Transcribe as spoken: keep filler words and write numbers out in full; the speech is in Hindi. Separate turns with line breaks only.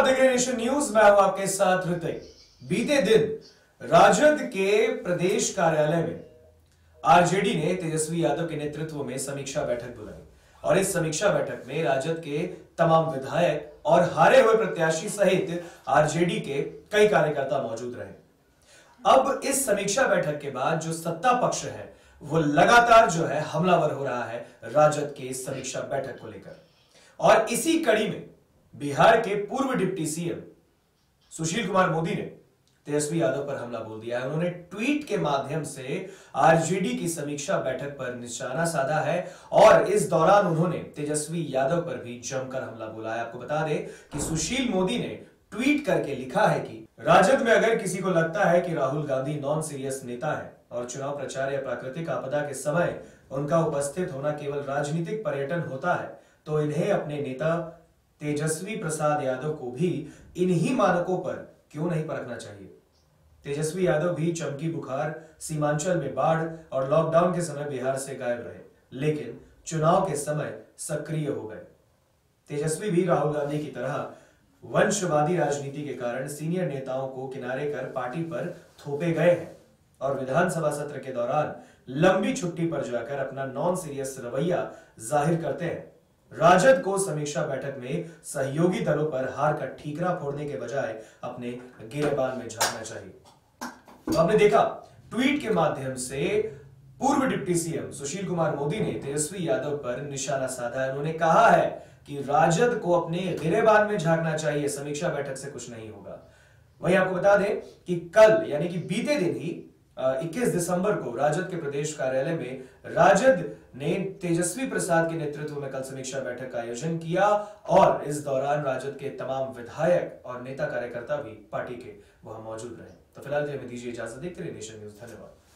देख रहे हैं नेशन न्यूज। मैं हूं आपके साथ ऋतिक। बीते दिन राजद के प्रदेश कार्यालय में आरजेडी ने तेजस्वी यादव के नेतृत्व में समीक्षा बैठक बुलाई और इस समीक्षा बैठक में राजद के तमाम विधायक और हारे हुए प्रत्याशी सहित आरजेडी के कई कार्यकर्ता मौजूद रहे। अब इस समीक्षा बैठक के बाद जो सत्ता पक्ष है वो लगातार जो है हमलावर हो रहा है राजद के इस समीक्षा बैठक को लेकर। और इसी कड़ी में बिहार के पूर्व डिप्टी सीएम सुशील कुमार मोदी ने तेजस्वी यादव पर हमला बोल दिया है। उन्होंने ट्वीट के माध्यम से आरजेडी की समीक्षा बैठक पर निशाना साधा है और इस दौरान उन्होंने तेजस्वी यादव पर भी जमकर हमला बोला है। आपको बता दें कि सुशील मोदी ने ट्वीट करके लिखा है कि राजद में अगर किसी को लगता है कि राहुल गांधी नॉन सीरियस नेता है और चुनाव प्रचार या प्राकृतिक आपदा के समय उनका उपस्थित होना केवल राजनीतिक पर्यटन होता है, तो इन्हें अपने नेता तेजस्वी प्रसाद यादव को भी इन्हीं मानकों पर क्यों नहीं परखना चाहिए। तेजस्वी यादव भी चमकी बुखार, सीमांचल में बाढ़ और लॉकडाउन के समय बिहार से गायब रहे, लेकिन चुनाव के समय सक्रिय हो गए। तेजस्वी भी राहुल गांधी की तरह वंशवादी राजनीति के कारण सीनियर नेताओं को किनारे कर पार्टी पर थोपे गए हैं और विधानसभा सत्र के दौरान लंबी छुट्टी पर जाकर अपना नॉन सीरियस रवैया जाहिर करते हैं। राजद को समीक्षा बैठक में सहयोगी दलों पर हार का ठीकरा फोड़ने के बजाय अपने गिरेबान में झांकना चाहिए। तो आपने देखा, ट्वीट के माध्यम से पूर्व डिप्टी सीएम सुशील कुमार मोदी ने तेजस्वी यादव पर निशाना साधा है। उन्होंने कहा है कि राजद को अपने गिरेबान में झांकना चाहिए, समीक्षा बैठक से कुछ नहीं होगा। वहीं आपको बता दें कि कल यानी कि बीते दिन ही इक्कीस दिसंबर को राजद के प्रदेश कार्यालय में राजद ने तेजस्वी प्रसाद के नेतृत्व में कल समीक्षा बैठक का आयोजन किया और इस दौरान राजद के तमाम विधायक और नेता कार्यकर्ता भी पार्टी के वहां मौजूद रहे। तो फिलहाल हमें दीजिए इजाजत। देखते रहिए नेशन न्यूज। धन्यवाद।